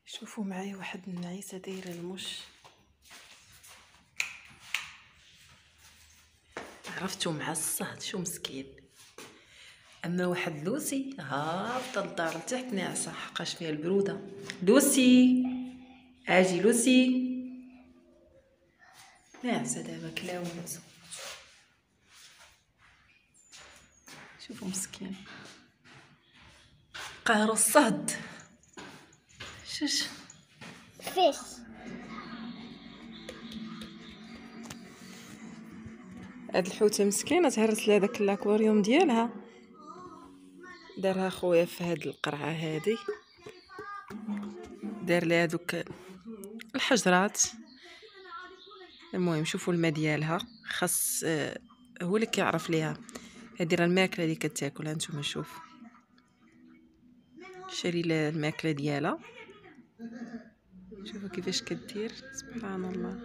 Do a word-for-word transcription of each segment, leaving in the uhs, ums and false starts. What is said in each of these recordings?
شوفوا معايا واحد النعيسه دايره المش. عرفتو مع الصهد شو مسكين. اما واحد لوسي هابطه للدار لتحت ناعسه حقاش فيها البروده. لوسي اجي لوسي ناعسه دابا كلاونت. شوفوا مسكين قهر الصهد. شوش فيش هاد الحوته مسكينه تهرس لها داك الاكواريوم ديالها، دارها خويا في هاد القرعه هادي، دار لها دوك الحجرات. المهم شوفوا الماء ديالها خاص آه هو اللي كيعرف ليها. هادي راه الماكله اللي كتاكلها نتوما. شوف شري لها الماكله ديالها. شوفوا كيفاش كدير سبحان الله.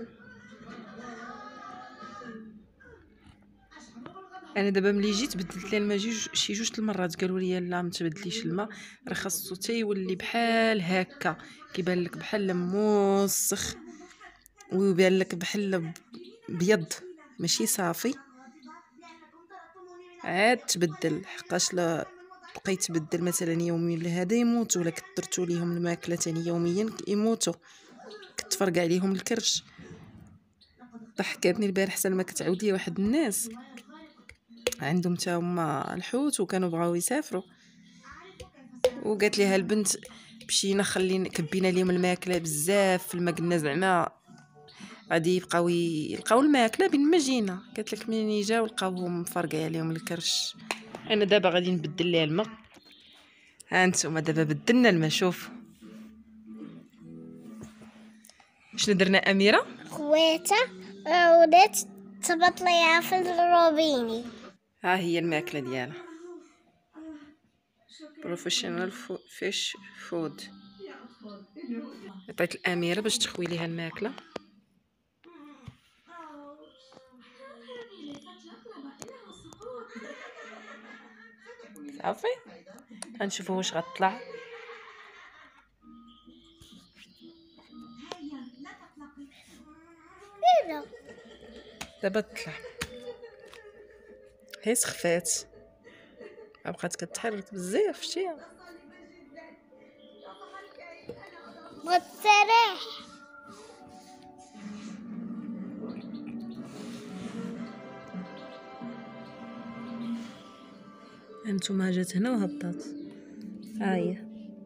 انا دابا ملي جيت بدلت لها الماء جوج شي جوج المرات، قالوا لي لا ما تبدليش الماء راه خاصو حتى يولي بحال هكا، كيبان لك بحال موسخ ويبان لك بحال بيض ماشي صافي، عاد تبدل. حقاش لا بقيت تبدل مثلا يوميا لهذا يموتوا، ولا كثرتوا ليهم الماكله ثاني يوميا يموتوا، كتفرقع عليهم الكرش. ضحكاتني البارح حتى ما كتعاودي واحد الناس عندهم حتى هما الحوت وكانوا بغاو يسافروا، وقالت ليها البنت مشينا خلينا كبينا ليهم الماكله بزاف في الماء، قلنا زعما غادي يبقاو يلقاو الماكله بين ما جينا. قالت لك منين جاو لقاوهم مفرقع عليهم الكرش. انا دابا غادي نبدل ليها الماء. ها انتم دابا بدلنا الماء. شوف شنو درنا اميره. خواتة عودت تبط ليها في الروبيني. ها هي الماكله ديالها بروفيشنال فيش فود. عطيت الاميره باش تخوي ليها الماكله. صافي غنشوفوا واش غتطلع. دابا تطلع هي سخفات بقات كتحرك بزاف. شتيها بغات تريح. هانتوما جات هنا وهبطات. ها هي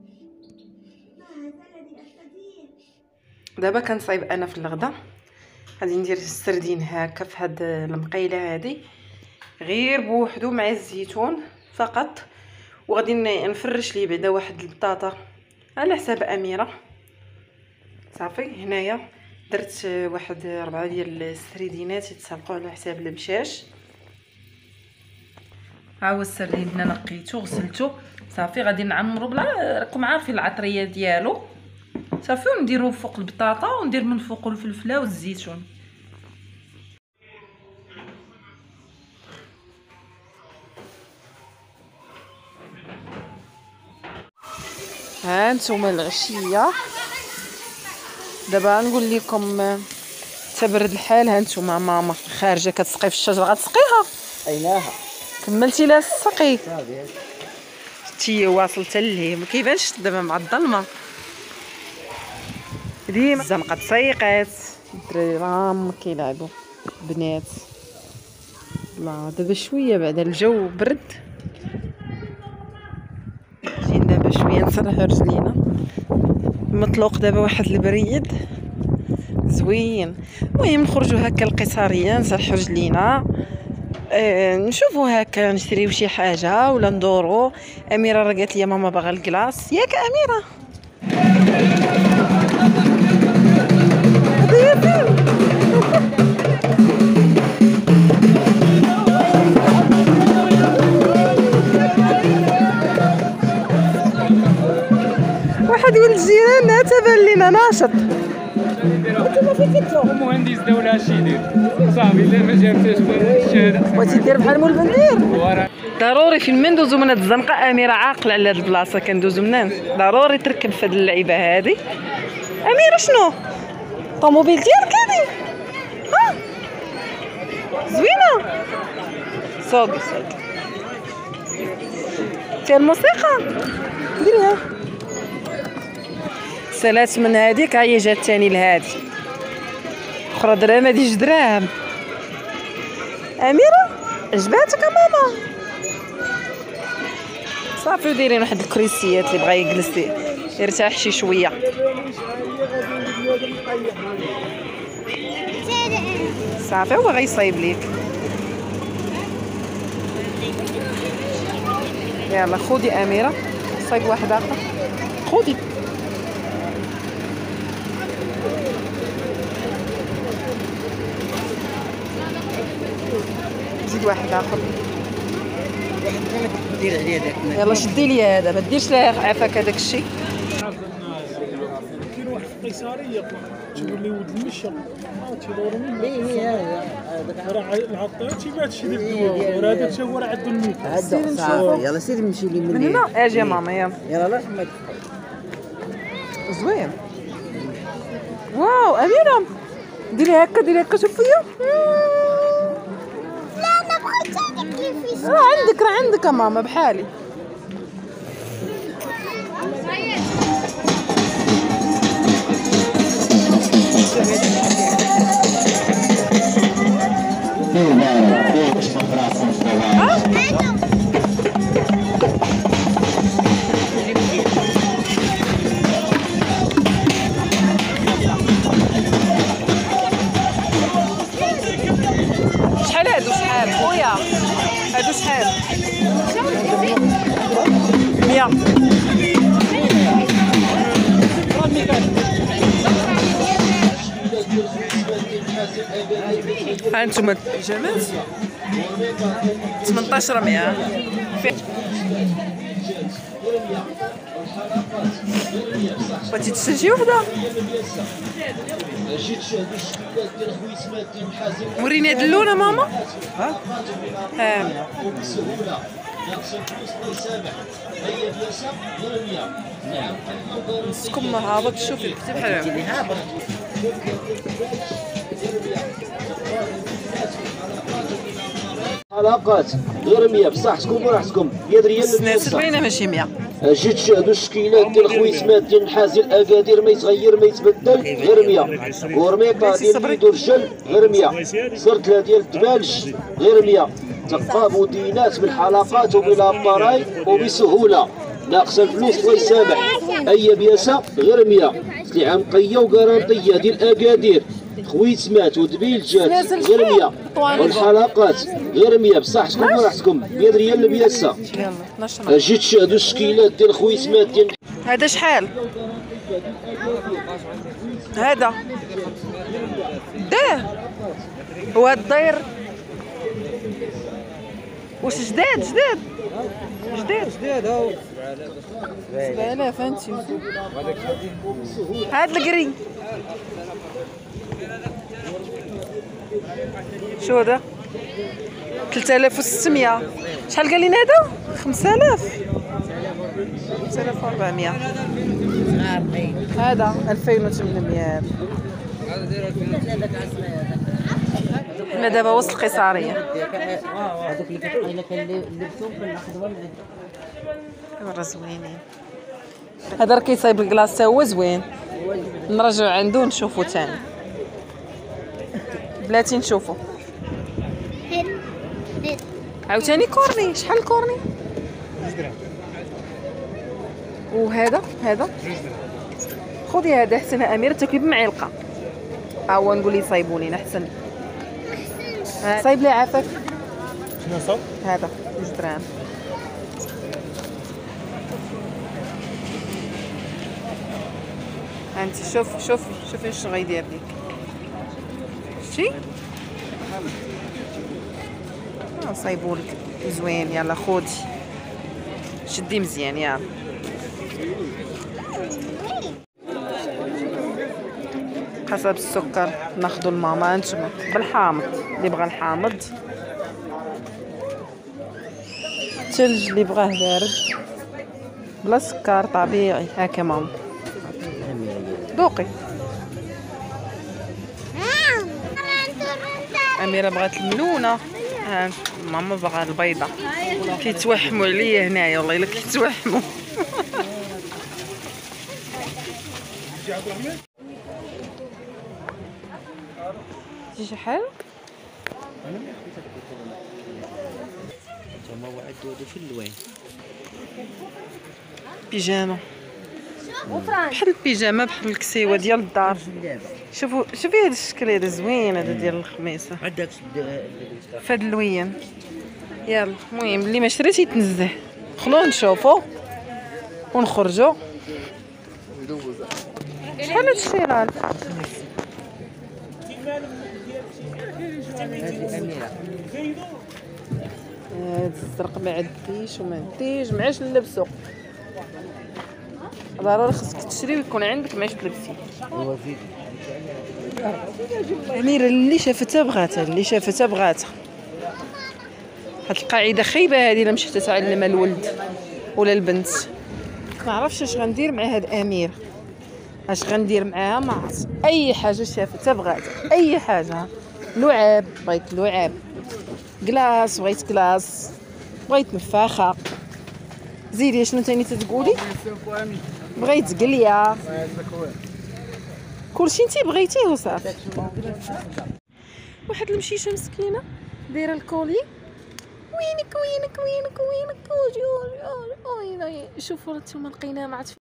دابا كنصايب انا في الغدا. غادي ندير السردين هكا في هاد المقيله هادي غير بوحدو مع الزيتون فقط، وغادي نفرش ليه بعدا واحد البطاطا على حساب اميره. صافي هنايا درت واحد ربعه ديال السردينات يتسلقوا على حساب المشاش. ها هو السردين هنا نقيتو غسلتو. صافي غادي نعمرو بلا راكم عارفين العطريه ديالو. صافي ونديرو فوق البطاطا وندير من فوق الفلفله والزيتون. ها نتوما العشيه دابا نقول لكم تبرد الحال. ها نتوما ماما خارجه كتسقي في الشجره. غتسقيها عيناها كملتي لها السقي تي واصلت ليه ما كيبانش دابا مع الظلمه. ديما الزنقه تسيقات الدراري راهم كيلعبوا بنات. لا دابا شويه بعد الجو برد جين دابا شويه نسرحوا رجلينا. مطلوق دابا واحد البريد زوين. المهم نخرجوا هكا القصريه نسرحوا رجلينا اه نشوفوا هكا نشريو شي حاجه ولا ندورو. اميره راه قالت لي ماما باغا الكلاص ياك اميره. واحد ولد الجيران تبان لينا ناشط. انتما فين كنتو؟ مهندس دولة اش يدير صاحبي الا ما جابتهاش الشهادة بغيتي دير بحال مول البندير؟ ضروري فين ما ندوزو من هاد الزنقه. اميره عاقله على هاد البلاصه كندوزو منين، ضروري تركب في هاد اللعيبه هادي. اميره شنو طوموبيل ديالك هادي؟ ها زوينه. صوت صوت فيها الموسيقى ديريها. سالات من هاديك هي جات تاني لهادي اخرى دراهم. هادي جوج دراهم. اميره عجباتك ماما؟ صافي ودايرين واحد الكريسيات اللي بغا يجلس يرتاح شي شويه. صافي هو غيصايب ليك. يلا خودي اميره صايب واحد اخر. خودي زيد واحد اخر. دير عليا داك. يلا شدي لي هذا، ما ديرش ليه عافاك هذاك الشيء. كاين واحد في القيصريه تقول لي ولد المشى تيدوروا منه. اي اي هذاك راه العطار تيبات شي ديال وراه هذا حتى هو راه عنده الميت. هذا صافي يلا سير نمشي لي من هنا اجي يا ماما. يلا يلا الله يرحمك. زوين. واو اميره ديري هكا ديري هكا شوف فيا. لا انا بغيت هذيك اللي في راه عندك راه عندك يا ماما بحالي. شحال هادو شحال خويا؟ هادو شحال؟ مية. ها انتوما البيجامات ثمنطاش مية. بغيتي تشري شي وحده؟ وريني هاد اللون ماما. ها ها مسكم هابط. شوفي كتب بحال حلقات غير مية بصح حسكم براحتكم. يد ريال الناس باينه ماشي مية. جيت شاهدوا الشكيلات ديال الخويسمات ديال النحاس ديال الاكادير ما يتغير ما يتبدل غير مية. غورميطه ديال الدرجل غير مية. سرتله ديال الدبالج غير مية. تقابضينات بالحلقات وبالاباراي وبسهوله. ناقصه الفلوس الله يسامح. اي بياسه غير مية. سلعه نقيه وكارانطيه ديال الاكادير خويتمات ودبيلجات غير مية. والحلقات غير مية بصح شكون براحتكم. مية ريال البياسه. يلا اثناش. جيت تشاهدوا الشكيلات ديال خويتمات ديال هذا شحال؟ هذا ده هو الداير واش جداد جداد جداد جداد هاو سبعة آلاف انتي. هاد القري شو هذا؟ ثلاثة آلاف وستمية. شحال قال لنا هذا؟ خمسة آلاف. خمسة آلاف وأربعمية. هذا ألفين وثمنمية. حنا دابا وسط القيصريه. هذوك اللي كتقيل كنلبسوهم كناخذوهم. مرة زوينين. هذا راه كيصايب الكلاص تا هو زوين. نرجعو عندو نشوفو تاني. بلاتي نشوفو. عاوتاني كورني. شحال الكورني؟ وهذا هذا خذي هذا احسن اميره تاكلي بمعلقه. ها هو نقول لي صايبوا لينا احسن. صايب لي عافاك. شنو صايب؟ هذا جوج دراهم. انت شوف شوفي شوفي شنو غيدير ليك. شتي ها صايبولك زوين. يلا خودي شدي مزيان. يلا حسب السكر ناخدو الماما نتوما بالحامض اللي بغى الحامض، الثلج اللي بغاه بارد بلا سكر طبيعي. هاكا ماما ذوقي. أميرة بغات الملونة، ها ماما بغا البيضة. كيتوحموا عليا هنايا والله الا كيتوحموا. شي شي حال تما واحد دودو في اللوين بيجامه بحال البيجامه بحال الكسيوه ديال الدار. شوفوا شوفي هذا الشكل هذا زوين هذا ديال الخميسه عندك فهاد اللوين. يلا المهم اللي ما شريش يتنزه. خلونا نشوفوا ونخرجوا. شحال هاد الشيران؟ هاد الزرق ما عنديش وما عنديش معاش نلبسو. ضروري خصك تشري ويكون عندك معاش تلبسي. أميرة اللي شافتها بغاتها، اللي شافتها بغاتها. هاد القاعده خايبه هادي الا مشيت تعلمها الولد ولا البنت. ما عرفتش اش غندير مع هاد اميره، اش غندير معاها ما عرفت. اي حاجه شافتها بغاتها، اي حاجه. لعاب بغيت لعاب، كلاص بغيت كلاص، بغيت نفاخه. زيدي شنو تاني تتقولي؟ بغيت قليه. كلشي انتي بغيتيه وصافي. واحد المشيشه مسكينه دايره الكولي. وينك وينك وينك وينك؟ شوفوا نتوما لقيناها مع